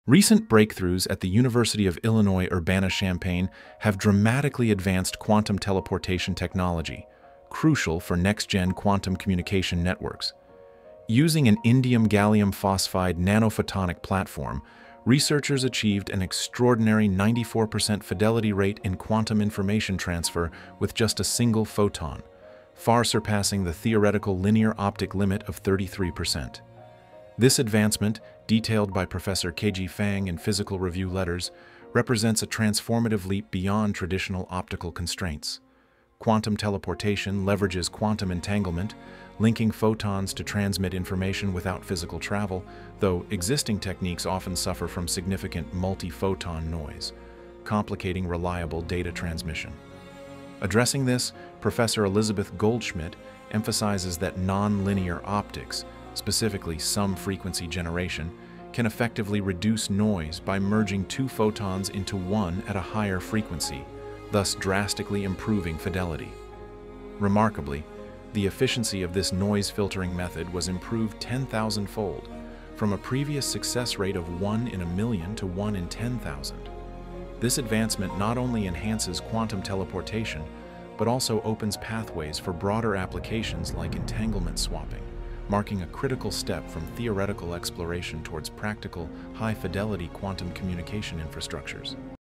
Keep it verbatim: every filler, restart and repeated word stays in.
Recent breakthroughs at the University of Illinois Urbana-Champaign have dramatically advanced quantum teleportation technology, crucial for next-gen quantum communication networks. Using an indium gallium phosphide nanophotonic platform, researchers achieved an extraordinary ninety-four percent fidelity rate in quantum information transfer with just a single photon, far surpassing the theoretical linear optic limit of thirty-three percent. This advancement, detailed by Professor K G Fang in Physical Review Letters, represents a transformative leap beyond traditional optical constraints. Quantum teleportation leverages quantum entanglement, linking photons to transmit information without physical travel, though existing techniques often suffer from significant multi-photon noise, complicating reliable data transmission. Addressing this, Professor Elizabeth Goldschmidt emphasizes that non-linear optics, specifically some frequency generation, can effectively reduce noise by merging two photons into one at a higher frequency, thus drastically improving fidelity. Remarkably, the efficiency of this noise filtering method was improved ten thousand fold, from a previous success rate of one in a million to one in ten thousand. This advancement not only enhances quantum teleportation, but also opens pathways for broader applications like entanglement swapping, marking a critical step from theoretical exploration towards practical, high-fidelity quantum communication infrastructures.